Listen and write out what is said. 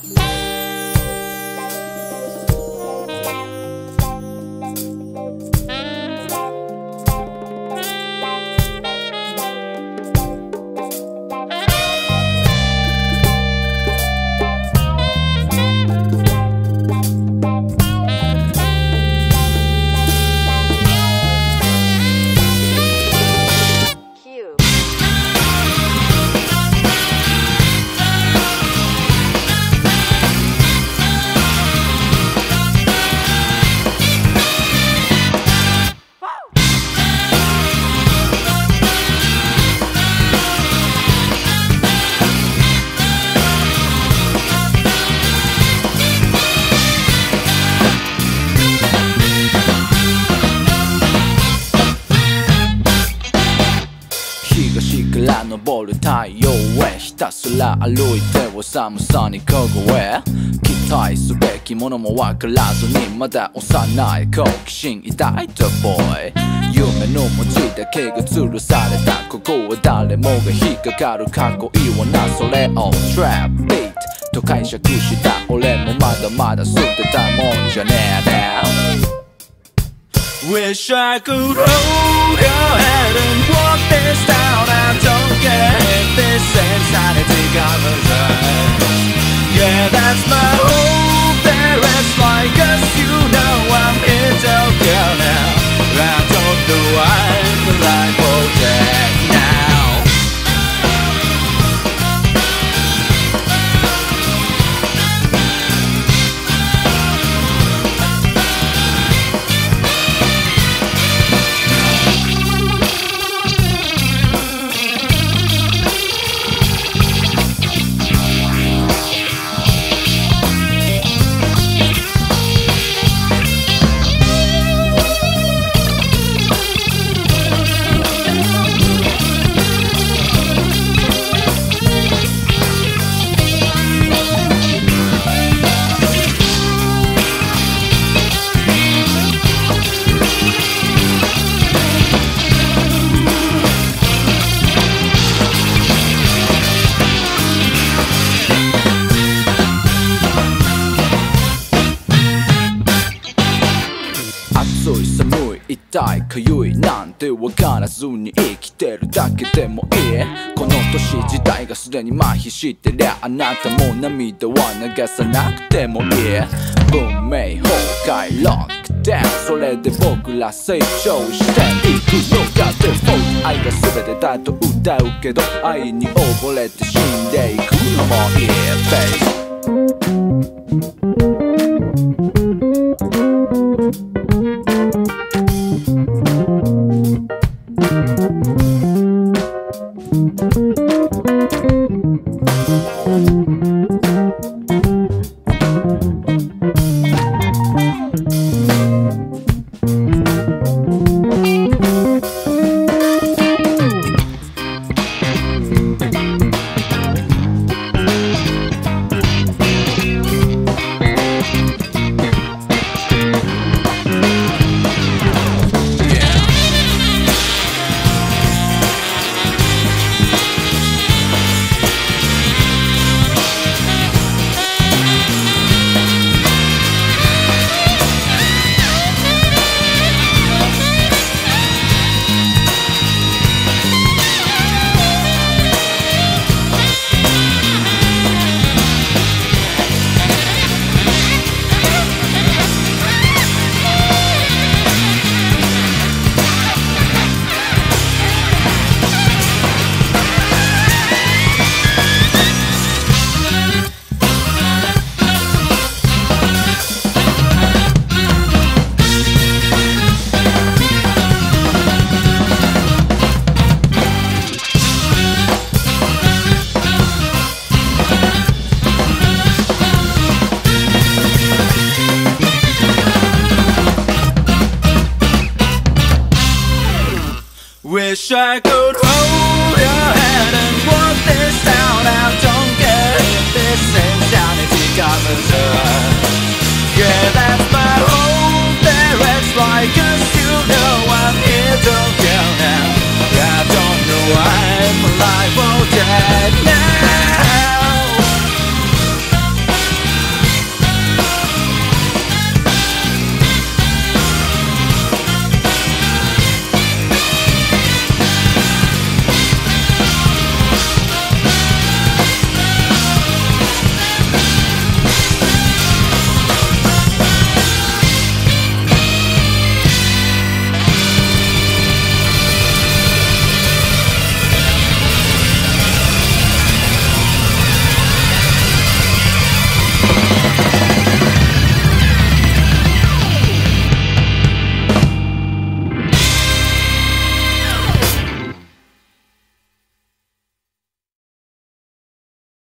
昇る太陽へひたすら歩いては寒さに凍え期待すべきものも分からずにまだ幼い好奇心抱いたBoy夢の文字だけが吊るされたここは誰もが引っかかる囲い罠それをTrap beatと解釈した俺もまだまだ捨てたもんじゃねぇなWish I could hold your hand and walk this town. I don't care if this insanity covers Yeah, that's my hope. There is like us, you know I'm in Tokyo now. I don't know why the light will take now.痛いかゆいなんて分からずに生きてるだけでもいいこの都市自体が既に麻痺してりゃあなたも涙は流さなくてもいい文明崩壊ロックダウンそれで僕ら成長していくのがDefault愛が全てだと歌うけど愛に溺れて死んでいくのもいいフェイス